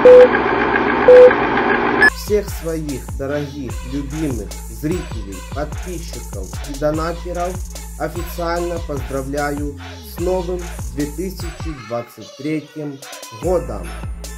Всех своих дорогих, любимых зрителей, подписчиков и донатеров официально поздравляю с новым 2023 годом.